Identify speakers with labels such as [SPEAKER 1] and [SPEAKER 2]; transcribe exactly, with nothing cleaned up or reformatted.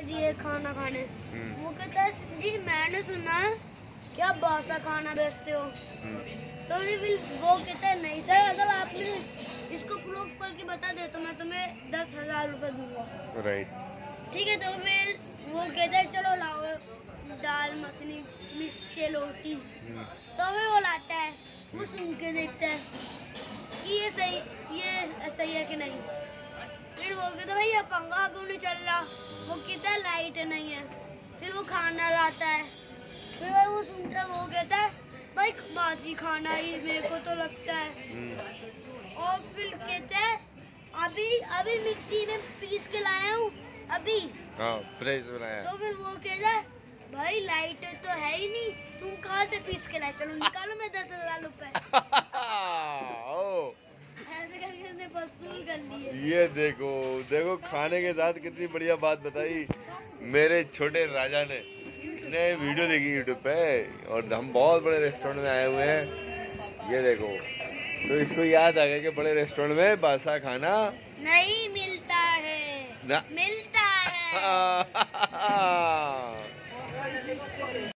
[SPEAKER 1] जी ये खाना खाने। वो कहता है जी मैंने सुना है कि आप बासा खाना बेचते हो। तो फिर वो कहता है नहीं सर, अगर आपने इसको प्रूफ करके बता दे तो मैं तुम्हें दस हजार रुपये दूंगा।
[SPEAKER 2] राइट।
[SPEAKER 1] ठीक है। तो फिर वो कहता है चलो लाओ दाल मखनी मिक्स के रोटी। तो फिर वो लाता है, वो सुन के देखता है कि ये सही ये सही है कि नहीं। फिर वो कहता है भाई ये पंखा क्यों नहीं चल रहा। वो कहता है लाइट नहीं है। फिर वो खाना लाता है, फिर भाई वो सुनता है, वो कहता है भाई बासी खाना ही मेरे को तो लगता है। और फिर कहते हैं अभी अभी मिक्सी में पीस के लाया हूँ अभी।
[SPEAKER 2] हाँ फ्रेश बनाया।
[SPEAKER 1] तो फिर वो कहता है भाई लाइट तो है ही नहीं, तुम कहाँ से पीस के लाए, चलो निकालो मैं दस हजार रुपए। ऐसे करके उसने वसूल कर लिए।
[SPEAKER 2] ये देखो देखो खाने के साथ कितनी बढ़िया बात बताई मेरे छोटे राजा ने। इसने वीडियो देखी यूट्यूब पे और हम बहुत बड़े रेस्टोरेंट में आए हुए हैं, ये देखो। तो इसको याद आ गया कि बड़े रेस्टोरेंट में बासा खाना
[SPEAKER 1] नहीं मिलता है
[SPEAKER 2] ना
[SPEAKER 1] मिलता है।